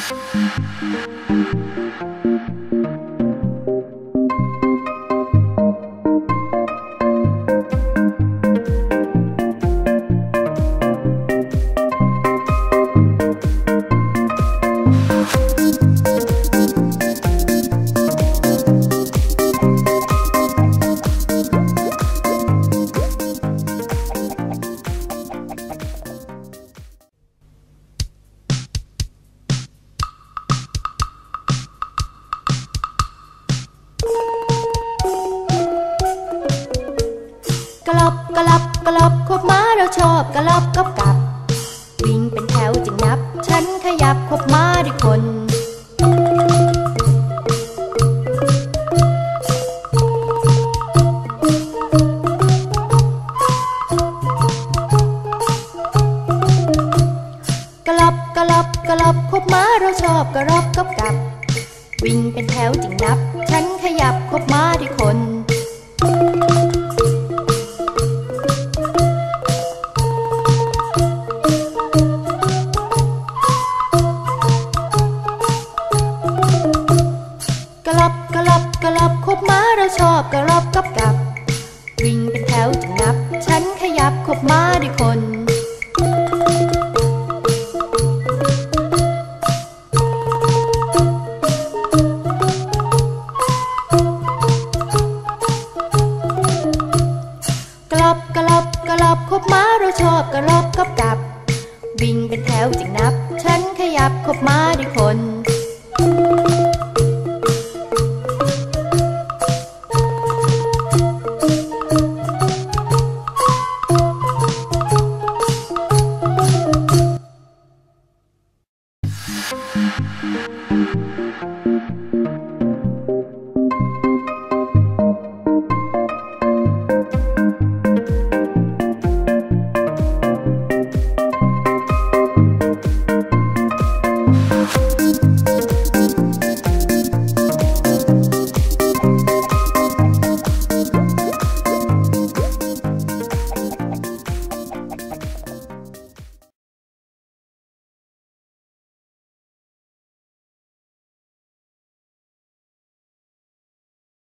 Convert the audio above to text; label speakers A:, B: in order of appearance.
A: กะลอบกะลอบกะลอบคบม้าเราชอบกะลอบกับกับวิ่งเป็นแถวจึงนับฉันขยับคบม้าด้วยคนกะลอบกะลอบกะลอบคบม้าเราชอบกะลอบกับกับวิ่งเป็นแถวจึงนับฉันขยับคบม้าด้วยคนกะลอบกะลอบกะลอบคบม้าเราชอบกะลอบกับกับวิ่งเป็นแถวจึงนับฉันขยับคบม้าด้วยคนกะลอบกะลอบกะลอบคบม้าเราชอบกะลอบกับกับวิ่งเป็นแถวจึงนับฉันขยับคบม้าด้วยคน